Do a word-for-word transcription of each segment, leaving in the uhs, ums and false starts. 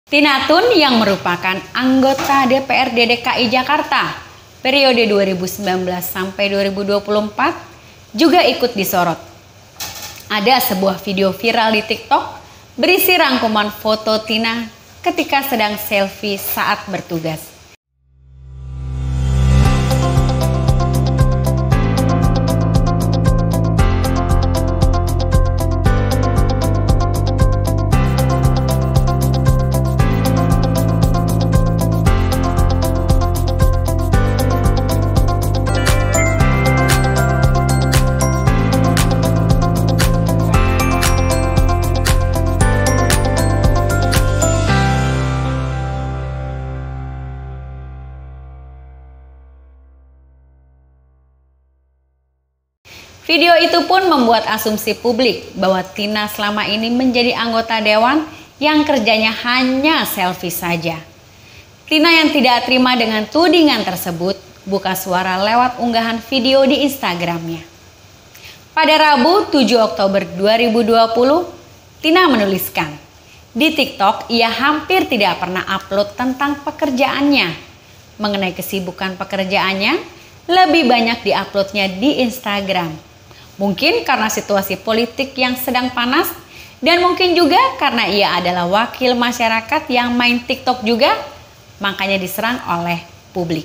Tina Tun yang merupakan anggota D P R D D K I Jakarta periode dua ribu sembilan belas sampai dua ribu dua puluh empat juga ikut disorot. Ada sebuah video viral di TikTok berisi rangkuman foto Tina ketika sedang selfie saat bertugas. Video itu pun membuat asumsi publik bahwa Tina selama ini menjadi anggota dewan yang kerjanya hanya selfie saja. Tina yang tidak terima dengan tudingan tersebut buka suara lewat unggahan video di Instagramnya. Pada Rabu tujuh Oktober dua ribu dua puluh, Tina menuliskan, di TikTok ia hampir tidak pernah upload tentang pekerjaannya. Mengenai kesibukan pekerjaannya, lebih banyak diuploadnya di Instagram. Mungkin karena situasi politik yang sedang panas dan mungkin juga karena ia adalah wakil masyarakat yang main TikTok juga, makanya diserang oleh publik.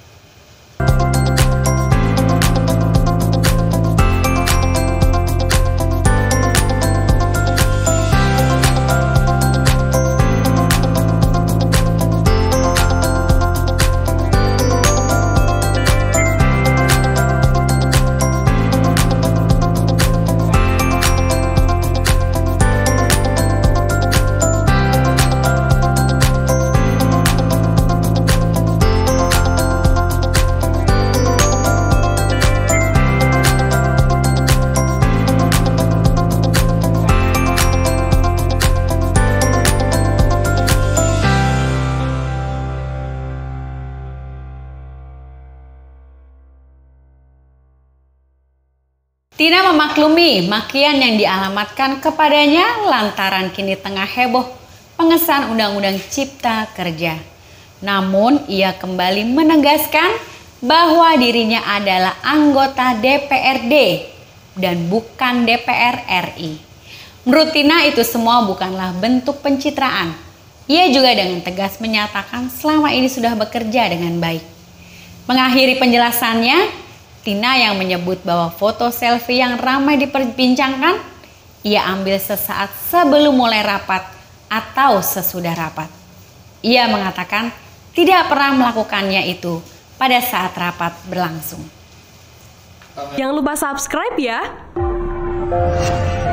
Tina memaklumi makian yang dialamatkan kepadanya lantaran kini tengah heboh pengesahan Undang-Undang Cipta Kerja. Namun ia kembali menegaskan bahwa dirinya adalah anggota D P R D dan bukan D P R R I. Menurut Tina itu semua bukanlah bentuk pencitraan. Ia juga dengan tegas menyatakan selama ini sudah bekerja dengan baik. Mengakhiri penjelasannya, Tina yang menyebut bahwa foto selfie yang ramai diperbincangkan ia ambil sesaat sebelum mulai rapat atau sesudah rapat. Ia mengatakan tidak pernah melakukannya itu pada saat rapat berlangsung. Jangan lupa subscribe ya.